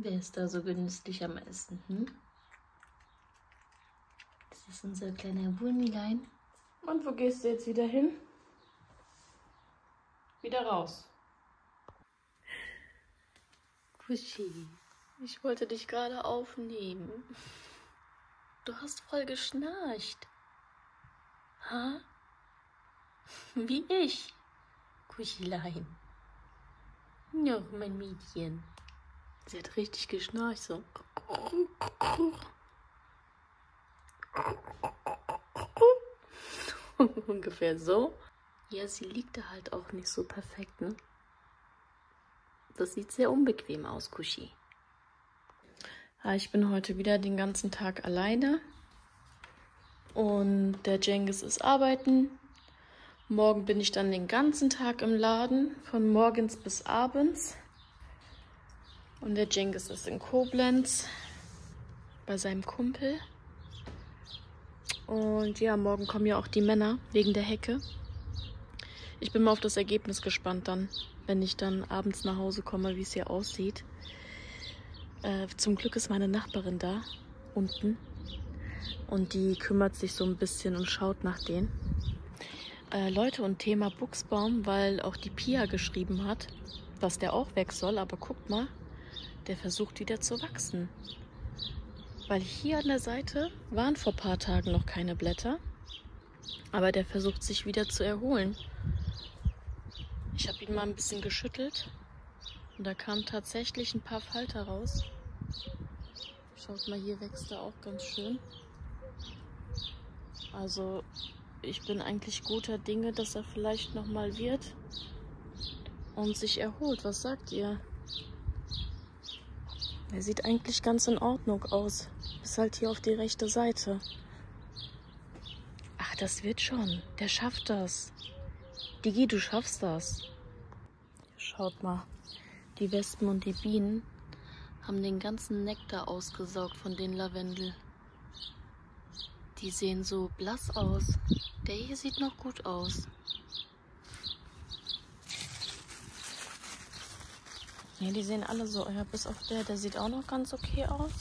Wer ist da so genüsslich am Essen? Das ist unser kleiner Wurmilein. Und wo gehst du jetzt wieder hin? Wieder raus. Kuschi, ich wollte dich gerade aufnehmen. Du hast voll geschnarcht. Ha? Wie ich. Kuschilein. Ja, mein Mädchen. Sie hat richtig geschnarcht, so. Ungefähr so. Ja, sie liegt da halt auch nicht so perfekt, ne? Das sieht sehr unbequem aus, Kuschi. Ja, ich bin heute wieder den ganzen Tag alleine. Und der Cengiz ist arbeiten. Morgen bin ich dann den ganzen Tag im Laden, von morgens bis abends. Und der Cengiz ist in Koblenz bei seinem Kumpel. Und ja, morgen kommen ja auch die Männer wegen der Hecke. Ich bin mal auf das Ergebnis gespannt dann, wenn ich dann abends nach Hause komme, wie es hier aussieht. Zum Glück ist meine Nachbarin da, unten. Und die kümmert sich so ein bisschen und schaut nach denen. Leute, und Thema Buchsbaum, weil auch die Pia geschrieben hat, dass der auch weg soll. Aber guckt mal, der versucht wieder zu wachsen. Weil hier an der Seite waren vor ein paar Tagen noch keine Blätter. Aber der versucht sich wieder zu erholen. Ich habe ihn mal ein bisschen geschüttelt. Und da kamen tatsächlich ein paar Falter raus. Schaut mal, hier wächst er auch ganz schön. Also ich bin eigentlich guter Dinge, dass er vielleicht nochmal wird und sich erholt. Was sagt ihr? Er sieht eigentlich ganz in Ordnung aus. Ist halt hier auf die rechte Seite. Ach, das wird schon. Der schafft das. Digi, du schaffst das. Schaut mal. Die Wespen und die Bienen haben den ganzen Nektar ausgesaugt von den Lavendel. Die sehen so blass aus. Der hier sieht noch gut aus. Ja, die sehen alle so. Ja, bis auf der sieht auch noch ganz okay aus.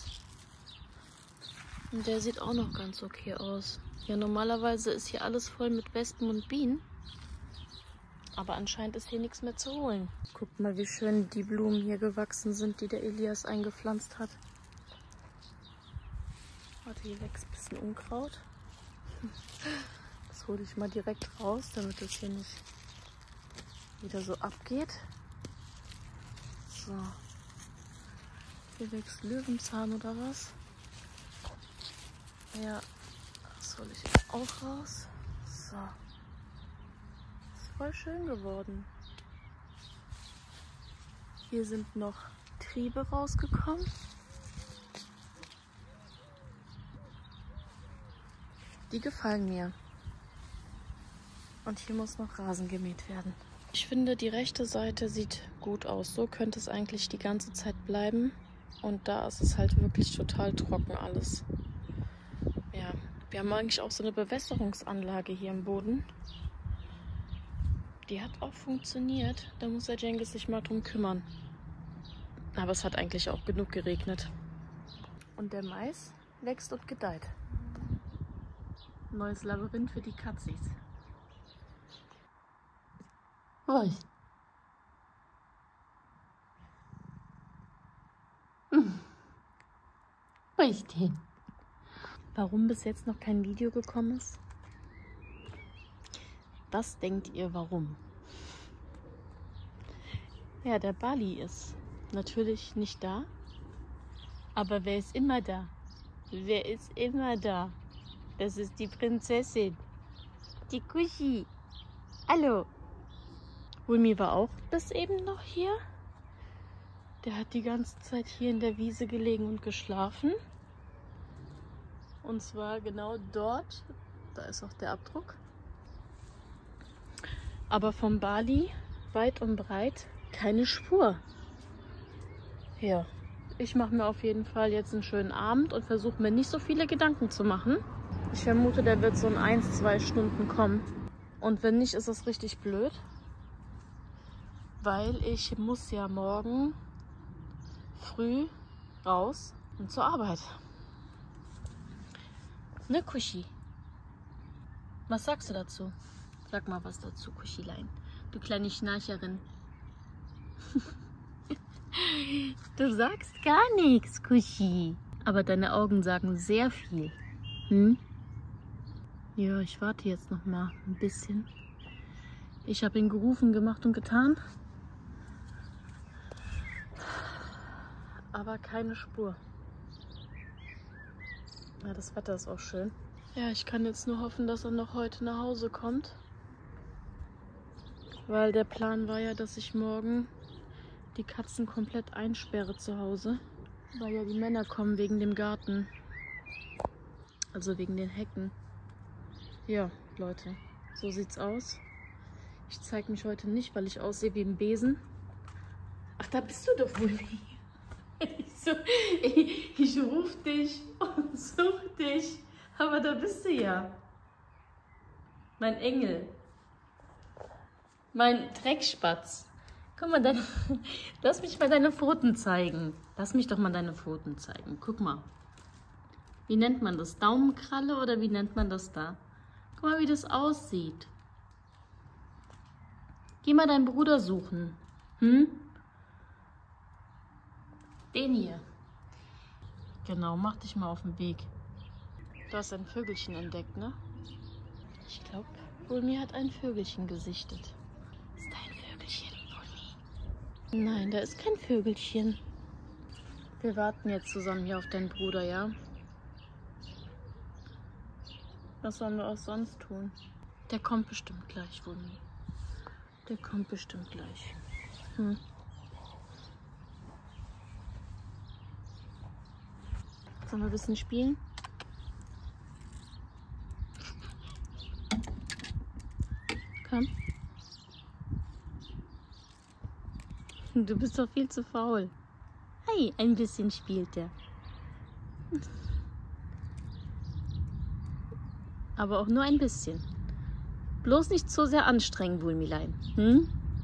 Und der sieht auch noch ganz okay aus. Ja, normalerweise ist hier alles voll mit Wespen und Bienen. Aber anscheinend ist hier nichts mehr zu holen. Guckt mal, wie schön die Blumen hier gewachsen sind, die der Elias eingepflanzt hat. Warte, hier wächst ein bisschen Unkraut. Das hole ich mal direkt raus, damit es hier nicht wieder so abgeht. So. Hier wächst Löwenzahn oder was? Ja, das hole ich auch raus. So. Ist voll schön geworden. Hier sind noch Triebe rausgekommen. Die gefallen mir. Und hier muss noch Rasen gemäht werden. Ich finde, die rechte Seite sieht gut aus. So könnte es eigentlich die ganze Zeit bleiben. Und da ist es halt wirklich total trocken alles. Ja, wir haben eigentlich auch so eine Bewässerungsanlage hier im Boden. Die hat auch funktioniert. Da muss der Cengiz sich mal drum kümmern. Aber es hat eigentlich auch genug geregnet. Und der Mais wächst und gedeiht. Neues Labyrinth für die Katzis. Was? Was denn? Warum bis jetzt noch kein Video gekommen ist? Was denkt ihr, warum? Ja, der Bali ist natürlich nicht da. Aber wer ist immer da? Wer ist immer da? Das ist die Prinzessin. Die Kuschi. Hallo. Wulmi war auch bis eben noch hier. Der hat die ganze Zeit hier in der Wiese gelegen und geschlafen. Und zwar genau dort. Da ist auch der Abdruck. Aber vom Bali weit und breit keine Spur. Ja, ich mache mir auf jeden Fall jetzt einen schönen Abend und versuche mir nicht so viele Gedanken zu machen. Ich vermute, der wird so in 1-2 Stunden kommen. Und wenn nicht, ist das richtig blöd. Weil ich muss ja morgen früh raus und zur Arbeit. Ne, Kuschi? Was sagst du dazu? Sag mal was dazu, Kuschilein. Du kleine Schnarcherin. Du sagst gar nichts, Kuschi. Aber deine Augen sagen sehr viel. Hm? Ja, ich warte jetzt noch mal ein bisschen. Ich habe ihn gerufen, gemacht und getan. Aber keine Spur. Ja, das Wetter ist auch schön. Ja, ich kann jetzt nur hoffen, dass er noch heute nach Hause kommt. Weil der Plan war ja, dass ich morgen die Katzen komplett einsperre zu Hause. Weil ja die Männer kommen wegen dem Garten. Also wegen den Hecken. Ja, Leute, so sieht's aus. Ich zeige mich heute nicht, weil ich aussehe wie ein Besen. Ach, da bist du doch wohl. Ich rufe dich und suche dich. Aber da bist du ja. Mein Engel. Mein Dreckspatz. Guck mal, lass mich mal deine Pfoten zeigen. Lass mich doch mal deine Pfoten zeigen. Guck mal. Wie nennt man das? Daumenkralle oder wie nennt man das da? Guck mal, wie das aussieht. Geh mal deinen Bruder suchen. Hm? Den hier. Genau, mach dich mal auf den Weg. Du hast ein Vögelchen entdeckt, ne? Ich glaube, Bulmi hat ein Vögelchen gesichtet. Ist da ein Vögelchen, Bulmi? Nein, da ist kein Vögelchen. Wir warten jetzt zusammen hier auf deinen Bruder, ja? Was sollen wir auch sonst tun? Der kommt bestimmt gleich, Bulmi. Der kommt bestimmt gleich. Hm. Sollen wir ein bisschen spielen? Komm. Du bist doch viel zu faul. Hey, ein bisschen spielt er. Aber auch nur ein bisschen. Bloß nicht so sehr anstrengen, Bulmilein. Hm?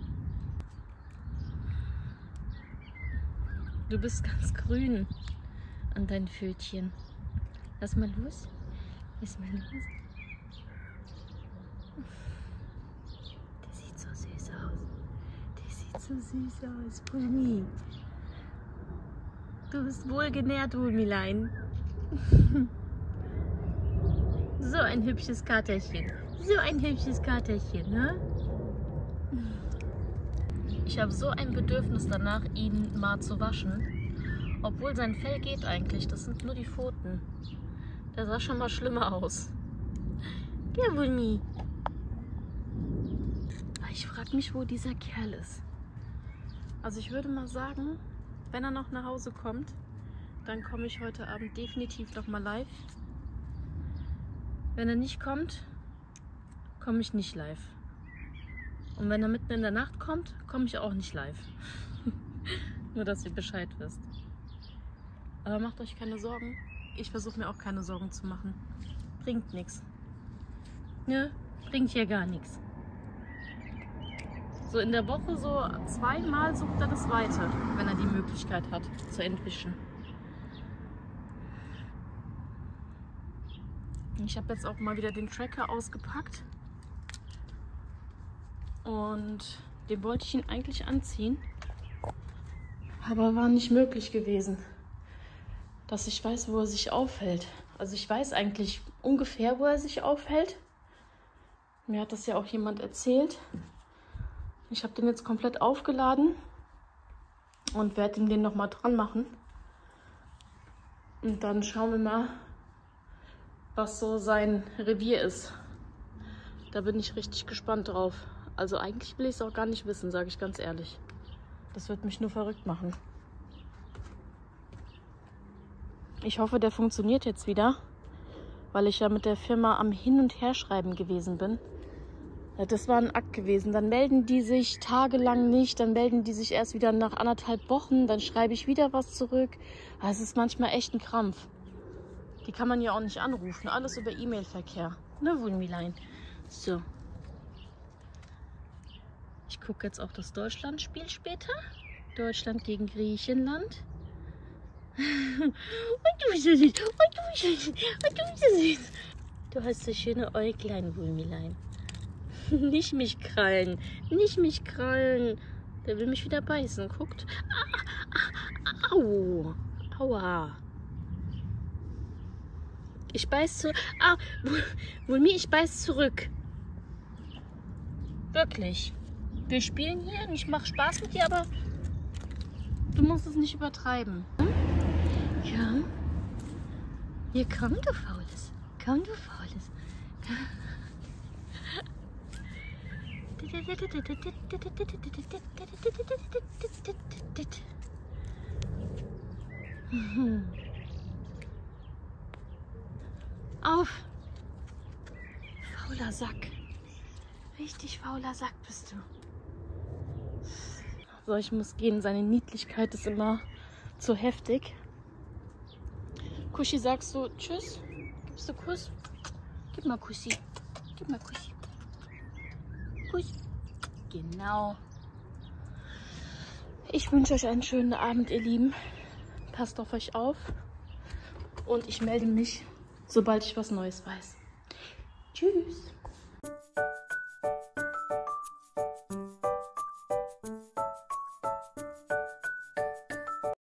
Du bist ganz grün an deinen Pfötchen. Lass mal los. Lass mal los. Der sieht so süß aus. Der sieht so süß aus, Bulmi. Du bist wohlgenährt, Bulmilein. So ein hübsches Katerchen. So ein hübsches Katerchen, ne? Ich habe so ein Bedürfnis danach, ihn mal zu waschen. Obwohl sein Fell geht eigentlich. Das sind nur die Pfoten. Der sah schon mal schlimmer aus. Ja, Bulmi. Ich frage mich, wo dieser Kerl ist. Also ich würde mal sagen, wenn er noch nach Hause kommt, dann komme ich heute Abend definitiv noch mal live. Wenn er nicht kommt, komme ich nicht live. Und wenn er mitten in der Nacht kommt, komme ich auch nicht live. Nur, dass ihr Bescheid wisst. Aber macht euch keine Sorgen. Ich versuche mir auch keine Sorgen zu machen. Bringt nichts. Ne? Bringt hier gar nichts. So in der Woche so 2-mal sucht er das Weite, wenn er die Möglichkeit hat, zu entwischen. Ich habe jetzt auch mal wieder den Tracker ausgepackt. Und den wollte ich ihn eigentlich anziehen. Aber war nicht möglich gewesen, dass ich weiß, wo er sich aufhält. Also ich weiß eigentlich ungefähr, wo er sich aufhält. Mir hat das ja auch jemand erzählt. Ich habe den jetzt komplett aufgeladen und werde ihm den nochmal dran machen. Und dann schauen wir mal, was so sein Revier ist. Da bin ich richtig gespannt drauf. Also eigentlich will ich es auch gar nicht wissen, sage ich ganz ehrlich. Das wird mich nur verrückt machen. Ich hoffe, der funktioniert jetzt wieder, weil ich ja mit der Firma am Hin- und Herschreiben gewesen bin. Das war ein Akt gewesen. Dann melden die sich tagelang nicht, dann melden die sich erst wieder nach 1,5 Wochen, dann schreibe ich wieder was zurück. Es ist manchmal echt ein Krampf. Die kann man ja auch nicht anrufen, alles über E-Mail-Verkehr. Ne, Bulmilein? So. Ich gucke jetzt auch das Deutschland-Spiel später. Deutschland gegen Griechenland. Und du bist so süß. Und du bist so süß. Und du bist so süß. Du hast so schöne Äuglein, Wulmilein. Nicht mich krallen. Nicht mich krallen. Der will mich wieder beißen. Guckt. Au. Aua. Ich beiß zurück. Ah, Wulmi, ich beiß zurück. Wirklich. Wir spielen hier und ich mache Spaß mit dir, aber du musst es nicht übertreiben. Ja. Hier, komm, du Faules. Komm, du Faules. Auf. Fauler Sack. Richtig fauler Sack bist du. So, ich muss gehen. Seine Niedlichkeit ist immer zu heftig. Kuschi, sagst du Tschüss? Gibst du Kuss? Gib mal Kussi. Gib mal Kussi. Kuss. Genau. Ich wünsche euch einen schönen Abend, ihr Lieben. Passt auf euch auf. Und ich melde mich, sobald ich was Neues weiß. Tschüss.